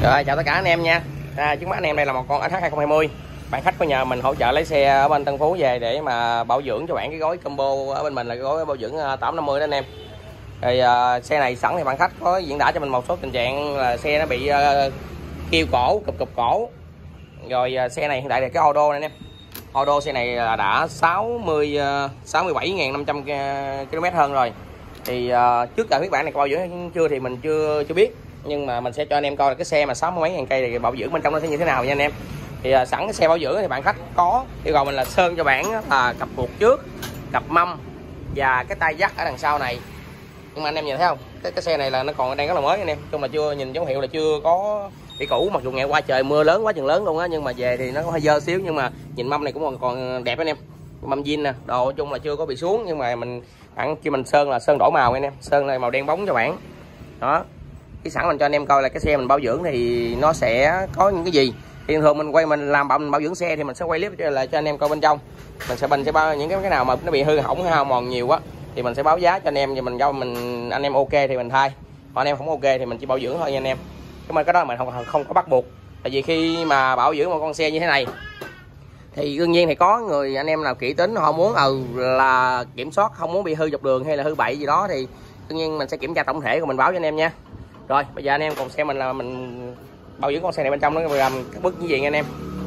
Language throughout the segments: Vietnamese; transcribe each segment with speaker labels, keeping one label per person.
Speaker 1: Rồi chào tất cả anh em nha. Trước mắt anh em đây là một con SH 2020. Bạn khách có nhờ mình hỗ trợ lấy xe ở bên Tân Phú về để mà bảo dưỡng cho bạn cái gói combo ở bên mình là cái gói bảo dưỡng 850 đó anh em. Thì xe này sẵn thì bạn khách có diễn tả cho mình một số tình trạng là xe nó bị kêu cổ, cụp cổ. Rồi xe này hiện tại là cái Odo này anh em. Odo xe này là đã 67.500 km hơn rồi. Thì trước giờ các bạn này bảo dưỡng chưa thì mình chưa biết, nhưng mà mình sẽ cho anh em coi là cái xe mà 60 mấy ngàn cây thì bảo dưỡng bên trong nó sẽ như thế nào nha anh em. Thì sẵn cái xe bảo dưỡng thì bạn khách có yêu cầu mình là sơn cho bạn là cặp buộc trước, cặp mâm và cái tay dắt ở đằng sau này. Nhưng mà anh em nhìn thấy không, cái xe này là nó còn đang rất là mới anh em, chung là chưa nhìn dấu hiệu là chưa có bị cũ, mặc dù ngày qua trời mưa lớn quá chừng lớn luôn á, nhưng mà về thì nó có hơi dơ xíu, nhưng mà nhìn mâm này cũng còn đẹp anh em. Mâm zin nè, đồ chung là chưa có bị xuống, nhưng mà khi mình sơn là sơn đổi màu anh em, sơn là màu đen bóng cho bạn. Đó, cái sẵn mình cho anh em coi là cái xe mình bảo dưỡng thì nó sẽ có những cái gì. Thì thường mình làm bảo dưỡng xe thì mình sẽ quay clip lại cho anh em coi bên trong. Mình sẽ bao những cái nào mà nó bị hư hỏng hao mòn nhiều quá thì mình sẽ báo giá cho anh em, và anh em ok thì mình thay, còn anh em không ok thì mình chỉ bảo dưỡng thôi nha anh em. Nhưng mà cái đó mình không có bắt buộc, tại vì khi mà bảo dưỡng một con xe như thế này thì đương nhiên thì có người anh em nào kỹ tính họ muốn là kiểm soát không muốn bị hư dọc đường hay là hư bậy gì đó, thì đương nhiên mình sẽ kiểm tra tổng thể rồi mình báo cho anh em nha. Rồi bây giờ anh em cùng xem mình là mình bảo dưỡng con xe này bên trong nó làm các bước như gì nha anh em.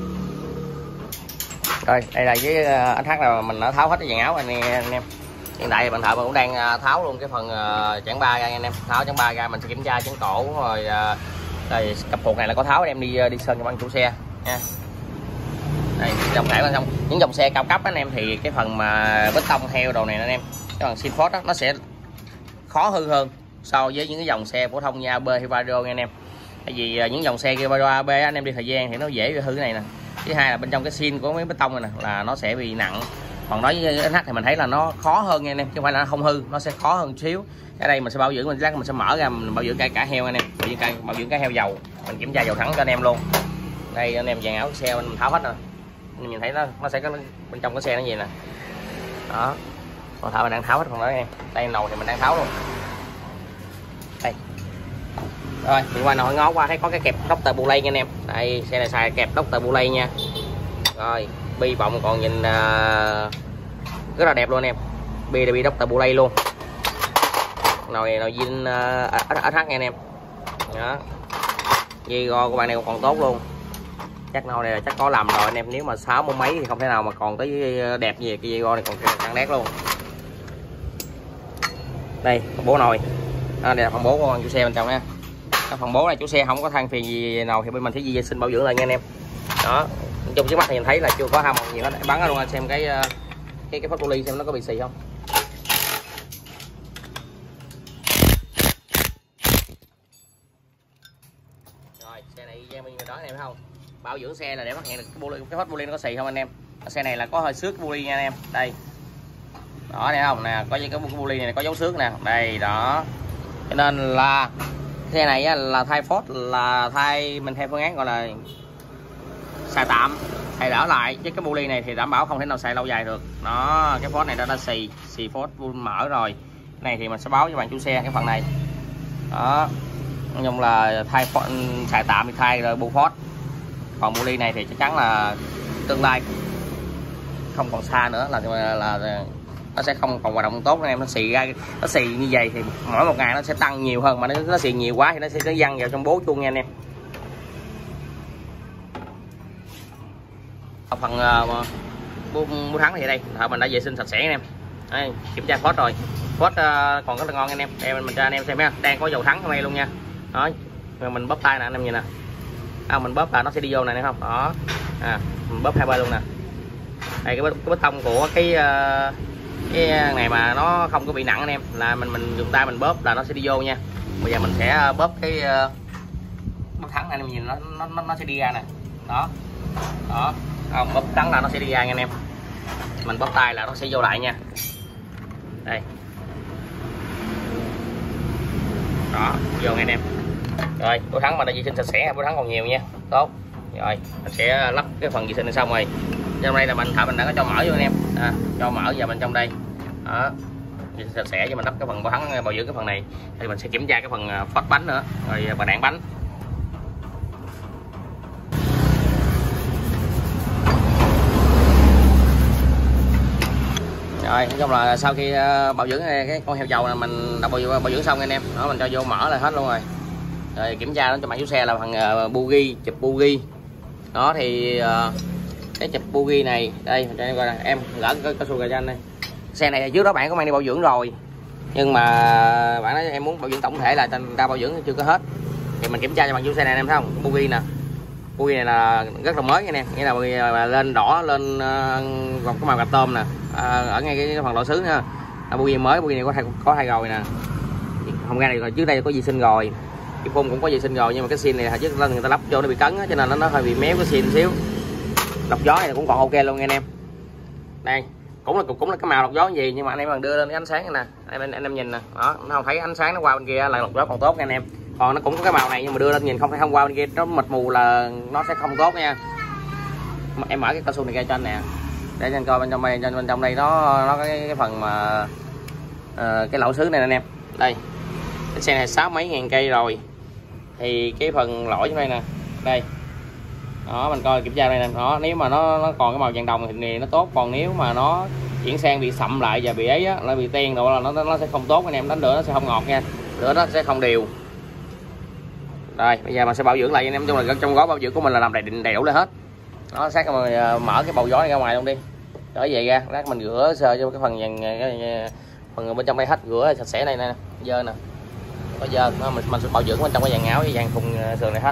Speaker 1: Rồi đây là cái anh hát là mình đã tháo hết cái dàn áo anh em. Hiện tại bạn thợ mình cũng đang tháo luôn cái phần chảng ba ra anh em, tháo chảng ba ra mình sẽ kiểm tra chảng cổ rồi đây cặp buộc này là có tháo em đi sơn cho ban chủ xe nha. Đây dòng thẻ bên trong những dòng xe cao cấp anh em thì cái phần mà bê tông heo đồ này anh em, cái phần Sinford đó nó sẽ khó hư hơn so với những cái dòng xe phổ thông như AB hay Vario nha anh em. Tại vì những dòng xe kia Vario AB anh em đi thời gian thì nó dễ bị hư cái này nè. Thứ hai là bên trong cái xin của mấy bê tông này nè là nó sẽ bị nặng. Còn đối với SH thì mình thấy là nó khó hơn nha anh em, chứ không phải là nó không hư, nó sẽ khó hơn xíu. Ở đây mình sẽ bảo dưỡng, mình sẽ mở ra mình bảo dưỡng cả heo anh em, bảo dưỡng cả heo dầu, mình kiểm tra dầu thẳng cho anh em luôn. Đây anh em dàn áo xe mình tháo hết rồi, anh nhìn thấy nó sẽ có bên trong cái xe nó gì nè. Đó, con thợ mình đang tháo hết phần đó em. Đây nồi thì mình đang tháo luôn. Đây. Rồi mình qua nồi ngó qua thấy có cái kẹp Dr. Bulay nha anh em. Đây xe này xài kẹp Dr. Bulay nha. Rồi bi bọng còn nhìn rất là đẹp luôn anh em, bi Dr. Bulay luôn. Nồi zin SH nha anh em. Đó, dây go của bạn này còn tốt luôn, chắc nồi này là chắc có làm rồi anh em, nếu mà 60 mấy thì không thể nào mà còn tới đẹp gì. Cái dây go này còn căng đét luôn. Đây phần bố nồi, đây là phần bố của con chủ xe bên trong nha. Phần bố này chủ xe không có than phiền gì nào thì bên mình sẽ di vệ sinh bảo dưỡng lại nha anh em. Đó, chung trước mắt thì nhìn thấy là chưa có hao mòn gì hết. Bắn ra luôn anh xem cái phốt poly xem nó có bị xì không. Rồi xe này gian bên đó anh em thấy không, bảo dưỡng xe là để phát hiện được cái phốt poly nó có xì không anh em. Xe này là có hơi xước poly nha anh em. Đây đó thấy không nè, có cái poly này có dấu xước nè, đây đó. Cho nên là xe này là thay phốt là mình theo phương án gọi là xài tạm, xài đỡ lại, chứ cái poly này thì đảm bảo không thể nào xài lâu dài được. Đó, cái phốt này đã xì phốt mở rồi. Cái này thì mình sẽ báo cho bạn chủ xe cái phần này. Đó, nói chung là thay phốt, xài tạm thì thay rồi bu phốt. Còn poly này thì chắc chắn là tương lai không còn xa nữa là nó sẽ không còn hoạt động tốt anh em. Nó xì như vậy thì mỗi một ngày nó sẽ tăng nhiều hơn, mà nó xì nhiều quá thì nó sẽ văng vào trong bố chuông nha anh em. Phần bố thắng thì đây thợ mình đã vệ sinh sạch sẽ anh em. Đây, kiểm tra phốt rồi, phốt còn rất là ngon anh em. Đây mình cho anh em xem nha, đang có dầu thắng trong đây luôn nha. Đó, mình bóp tay nè anh em nhìn nè, mình bóp là nó sẽ đi vô này thấy không. Đó, mình bóp hai bên luôn nè. Đây cái bê tông của cái này mà nó không có bị nặng anh em, là mình dùng tay mình bóp là nó sẽ đi vô nha. Bây giờ mình sẽ bóp cái bóp thắng này anh em nhìn nó sẽ đi ra nè. Đó, đó, bóp thắng là nó sẽ đi ra nha anh em. Mình bóp tay là nó sẽ vô lại nha. Đây, đó, vô nha anh em. Rồi bóp thắng mà đã vệ sinh sạch sẽ, bóp thắng còn nhiều nha, tốt. Rồi mình sẽ lắp cái phần vệ sinh này xong rồi. Trong đây là thợ mình đã có cho mỡ vô anh em, cho mỡ vào bên trong đây. Đó, sạch sẽ cho mình lắp cái phần bảo thắng bảo dưỡng cái phần này. Thì mình sẽ kiểm tra cái phần phốt bánh nữa, rồi bà đạn bánh. Rồi nói chung là sau khi bảo dưỡng cái con heo dầu này mình đã bảo dưỡng xong anh em, đó mình cho vô mở lại hết luôn rồi. Rồi kiểm tra nó cho bạn chủ xe là phần bugi, chụp bugi. Đó thì cái chụp bugi này đây cho em coi nè, em gỡ cái cao su ra cho anh đây. Xe này trước đó bạn có mang đi bảo dưỡng rồi, nhưng mà bạn nói em muốn bảo dưỡng tổng thể là người ta bảo dưỡng chưa có hết, thì mình kiểm tra cho bạn chủ xe này em thấy không, bugi nè, bugi này là rất là mới nha, nghĩa là bugi mà lên đỏ lên một cái màu gạch tôm nè, ở ngay cái phần lỗ xứ nha, bugi mới, bugi này có thay rồi nè, không ra này rồi, trước đây có vệ sinh rồi, cái phun cũng có vệ sinh rồi, nhưng mà cái xin này trước lên người ta lắp vô nó bị cấn á, cho nên nó hơi bị méo cái xin xíu. Lọc gió này cũng còn ok luôn nha anh em. Đây cũng là cái màu lọc gió gì, nhưng mà anh em còn đưa lên cái ánh sáng này nè, anh em nhìn nè, đó nó không thấy ánh sáng nó qua bên kia là lọc gió còn tốt nha anh em. Còn nó cũng có cái màu này nhưng mà đưa lên nhìn không qua bên kia nó mịt mù là nó sẽ không tốt nha. Em mở cái cao su này ra cho anh nè, để cho anh coi bên trong đây nó có cái phần mà cái lỗ xứ này anh em. Đây cái xe này 6 mấy ngàn cây rồi, thì cái phần lỗi trong đây nè, đây đó mình coi kiểm tra đây nè, đó nếu mà nó còn cái màu vàng đồng thì nó tốt, còn nếu mà nó chuyển sang bị sậm lại và bị ấy á, nó bị ten độ là nó sẽ không tốt anh em, đánh lửa nó sẽ không ngọt nha, lửa nó sẽ không đều. Rồi bây giờ mình sẽ bảo dưỡng lại anh em, trong gói bảo dưỡng của mình là làm đầy đủ lên hết. Nó sát rồi mở cái bầu gió này ra ngoài luôn đi, trở về ra lát mình rửa sơ cho cái phần vàng, phần bên trong đây hết, rửa sạch sẽ này nè, dơ nè, có dơ mình sẽ bảo dưỡng bên trong cái vàng áo với vàng thùng sườn này hết.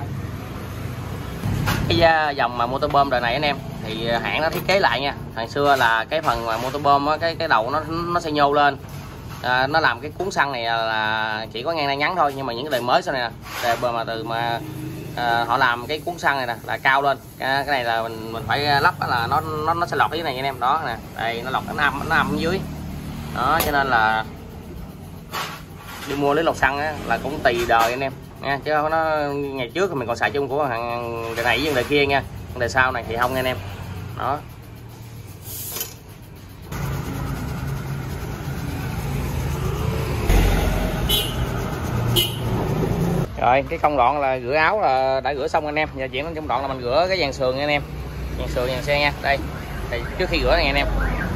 Speaker 1: Cái dòng mà motorbom đời này anh em thì hãng nó thiết kế lại nha, hồi xưa là cái phần mà motorbom á, cái đầu nó sẽ nhô lên, nó làm cái cuốn xăng này là chỉ có ngang ngắn thôi, nhưng mà những cái đời mới sau này nè, từ mà họ làm cái cuốn xăng này nè là cao lên, cái này là mình phải lắp là nó sẽ lọt cái này anh em, đó nè, đây nó lọt nó nằm ở dưới đó, cho nên là đi mua lấy lọc xăng á, là cũng tùy đời anh em nha, chứ nó ngày trước thì mình còn xài chung của hàng đời này với đời kia nha, đời sau này thì không nha anh em. Đó rồi cái công đoạn là rửa áo là đã rửa xong anh em, giờ chuyển đến trong đoạn là mình rửa cái dàn sườn nha anh em, dàn sườn dàn xe nha. Đây thì trước khi rửa này anh em,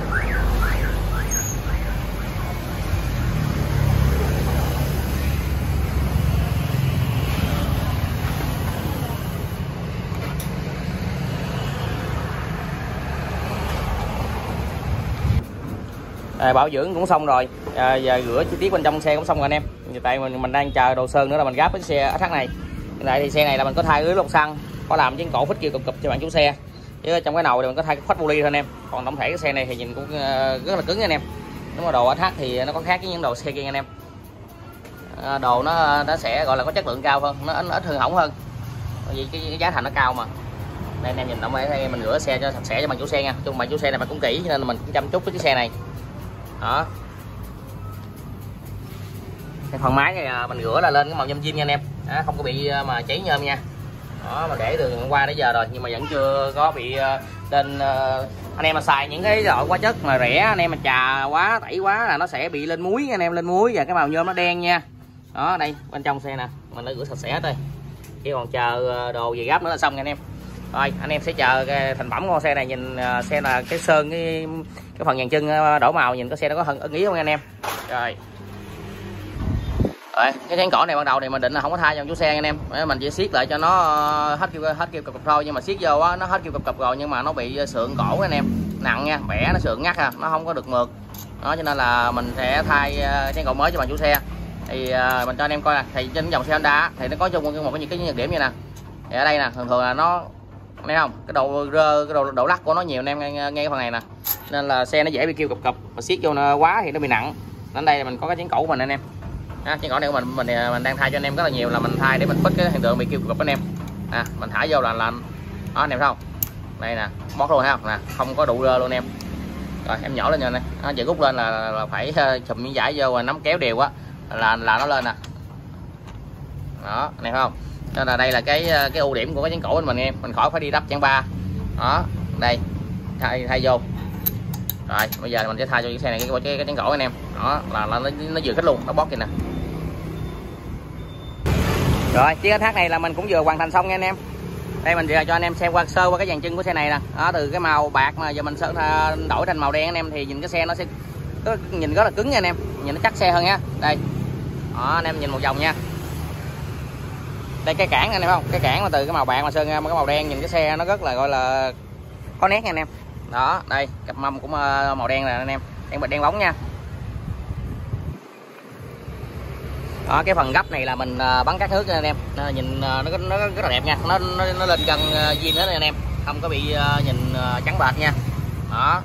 Speaker 1: bảo dưỡng cũng xong rồi, giờ rửa chi tiết bên trong xe cũng xong rồi anh em. Tại mình đang chờ đồ sơn nữa là mình gáp cái xe SH này. Hiện tại thì xe này là mình có thay lưới lọc xăng, có làm cái cổ phích kia cụp cho bạn chủ xe, chứ trong cái nồi thì mình có thay cái khoách poly thôi anh em. Còn tổng thể cái xe này thì nhìn cũng rất là cứng anh em. Nếu mà đồ SH thì nó có khác với những đồ xe kia anh em, đồ nó sẽ gọi là có chất lượng cao hơn, nó ít hư hỏng hơn, vì cái giá thành nó cao mà. Đây anh em nhìn tổng thể mình rửa xe cho sạch sẽ cho bạn chủ xe nha. Chung bạn chủ xe này mà cũng kỹ, cho nên mình cũng chăm chút với chiếc xe này. Đó cái phần máy này mình rửa là lên cái màu nhôm zin nha anh em, không có bị mà cháy nhôm nha. Đó mà để từ hôm qua đến giờ rồi nhưng mà vẫn chưa có bị lên. Anh em mà xài những cái loại hóa chất mà rẻ, anh em mà chà quá tẩy quá là nó sẽ bị lên muối anh em, lên muối và cái màu nhôm nó đen nha. Đó đây bên trong xe nè mình đã rửa sạch sẽ thôi, chỉ còn chờ đồ về gáp nữa là xong nha anh em. Rồi anh em sẽ chờ cái thành phẩm của con xe này, nhìn xe là cái sơn cái phần dàn chân đổ màu, nhìn cái xe nó có ưng ý không anh em. Rồi cái chén cỏ này ban đầu thì mình định là không có thay cho chú xe anh em, mình chỉ siết lại cho nó hết kêu cục thôi, nhưng mà siết vô á nó hết kêu cục rồi nhưng mà nó bị sượng cổ anh em, nặng nha, bẻ nó sượng ngắt nó không có được mượt. Đó cho nên là mình sẽ thay chén cỏ mới cho bạn chủ xe. Thì mình cho anh em coi nè, thì trên dòng xe Honda thì nó có chung một cái nhược điểm như nè, thì ở đây nè thường là nó thấy không, cái độ rơ, cái độ lắc của nó nhiều anh em, nghe cái phần này nè, nên là xe nó dễ bị kêu cục mà siết vô nó quá thì nó bị nặng. Đến đây mình có cái chén cổ của mình anh em, chén cổ này của mình đang thay cho anh em rất là nhiều, là mình thay để mình fix cái hiện tượng bị kêu cục anh em. Mình thả vô là đó anh em thấy không, đây nè bót luôn thấy không nè, không có đủ rơ luôn anh em. Rồi em nhỏ lên nha này, giờ rút lên là phải chùm miếng vải vô và nắm kéo đều á là nó lên nè. Đó anh em thấy không, nên là đây là cái ưu điểm của cái chén cổ của mình em, mình khỏi phải đi đắp chén ba. Đó đây thay vô. Rồi bây giờ mình sẽ thay cho chiếc xe này cái chén cổ anh em, đó là nó vừa khích luôn, nó bót kìa nè. Rồi chiếc SH này là mình cũng vừa hoàn thành xong nha anh em. Đây mình cho anh em xem sơ qua cái dàn chân của xe này nè. Đó, từ cái màu bạc mà giờ mình sẽ đổi thành màu đen anh em, thì nhìn cái xe nó sẽ nhìn rất là cứng nha anh em, nhìn nó chắc xe hơn nha. Đây đó, anh em nhìn một vòng nha. Đây cái cản anh em không, cái cản mà từ cái màu bạc mà sơn cái màu đen, nhìn cái xe nó rất là gọi là có nét nha anh em. Đó đây cặp mâm cũng màu đen nè anh em, đen bóng nha. Đó cái phần gấp này là mình bắn cát nước nha anh em, nhìn nó rất là đẹp nha, nó lên gần zin hết anh em, không có bị nhìn trắng bệt nha. Đó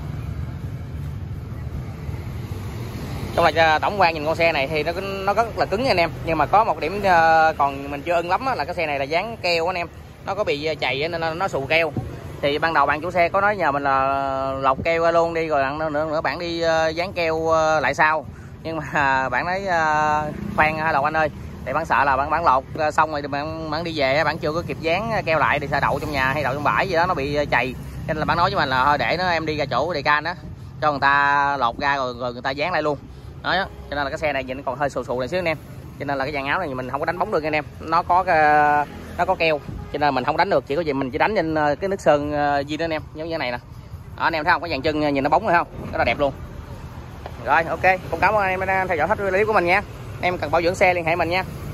Speaker 1: trong là tổng quan nhìn con xe này thì nó rất là cứng nha anh em, nhưng mà có một điểm còn mình chưa ưng lắm là cái xe này là dán keo anh em, nó có bị chày nên nó xù keo. Thì ban đầu bạn chủ xe có nói nhờ mình là lọc keo ra luôn đi, rồi nữa bạn đi dán keo lại sau, nhưng mà bạn nói khoan hai lộc anh ơi, thì bạn sợ là bạn lột xong rồi bạn đi về bạn chưa có kịp dán keo lại, thì sợ đậu trong nhà hay đậu trong bãi gì đó nó bị chày, cho nên là bạn nói với mình là thôi để nó em đi ra chỗ đề can đó cho người ta lột ra rồi người ta dán lại luôn. Đó cho nên là cái xe này nhìn còn hơi xù này xíu anh em, cho nên là cái dàn áo này mình không có đánh bóng được anh em, nó có keo cho nên mình không đánh được, chỉ có gì mình chỉ đánh trên cái nước sơn zin đó anh em, giống như thế này nè. Đó, anh em thấy không, có dàn chân nhìn nó bóng rồi không, rất là đẹp luôn. Rồi ok, cũng cảm ơn anh em đã theo dõi hết clip của mình nha. Em cần bảo dưỡng xe liên hệ mình nha.